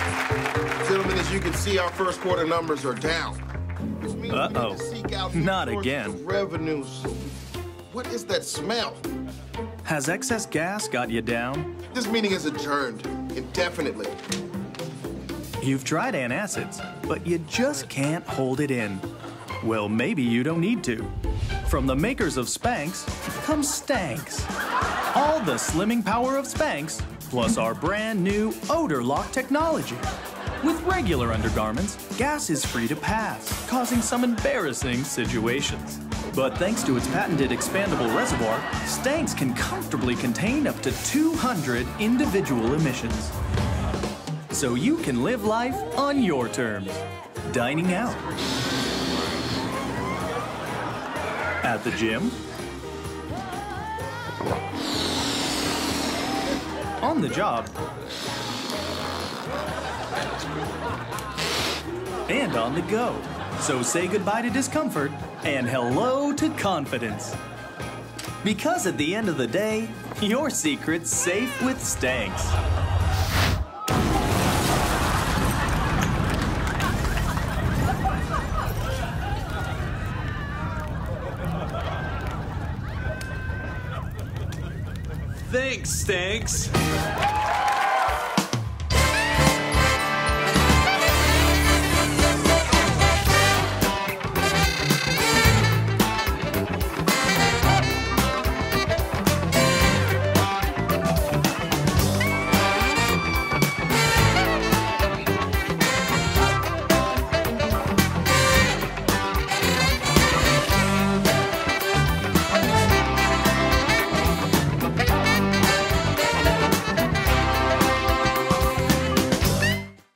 Gentlemen, as you can see, our first quarter numbers are down. Which means we need to seek out Not sources again. of revenues. What is that smell? Has excess gas got you down? This meeting is adjourned indefinitely. You've tried antacids, but you just can't hold it in. Well, maybe you don't need to. From the makers of Spanx comes Stanx. All the slimming power of Spanx, plus our brand new odor lock technology. With regular undergarments, gas is free to pass, causing some embarrassing situations. But thanks to its patented expandable reservoir, Stanx can comfortably contain up to 200 individual emissions. So you can live life on your terms. Dining out. At the gym. On the job. And on the go. So say goodbye to discomfort and hello to confidence. Because at the end of the day, your secret's safe with Stanx. Thanks, Stanx.